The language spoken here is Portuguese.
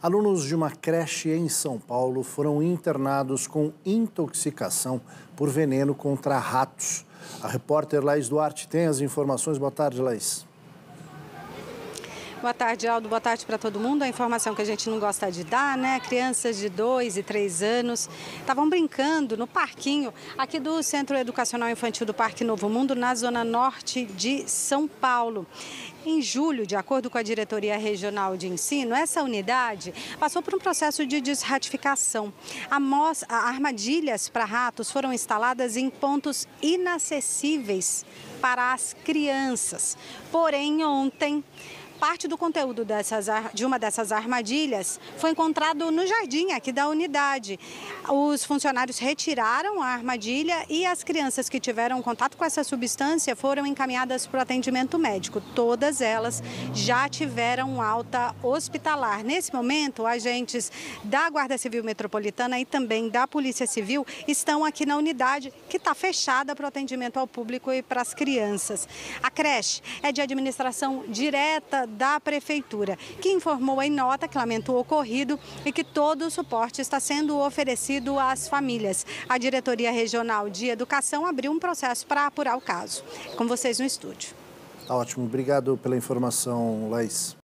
Alunos de uma creche em São Paulo foram internados com intoxicação por veneno contra ratos. A repórter Laís Duarte tem as informações. Boa tarde, Laís. Boa tarde, Aldo. Boa tarde para todo mundo. A informação que a gente não gosta de dar, né? Crianças de 2 e 3 anos estavam brincando no parquinho aqui do Centro Educacional Infantil do Parque Novo Mundo, na zona norte de São Paulo. Em julho, de acordo com a Diretoria Regional de Ensino, essa unidade passou por um processo de desratificação. Armadilhas para ratos foram instaladas em pontos inacessíveis para as crianças. Porém, ontem, parte do conteúdo de uma dessas armadilhas foi encontrado no jardim aqui da unidade. Os funcionários retiraram a armadilha e as crianças que tiveram contato com essa substância foram encaminhadas para o atendimento médico. Todas elas já tiveram alta hospitalar. Nesse momento, agentes da Guarda Civil Metropolitana e também da Polícia Civil estão aqui na unidade, que está fechada para o atendimento ao público e para as crianças. A creche é de administração direta da Prefeitura, que informou em nota que lamenta o ocorrido e que todo o suporte está sendo oferecido às famílias. A Diretoria Regional de Educação abriu um processo para apurar o caso. Com vocês no estúdio. Tá ótimo. Obrigado pela informação, Laís.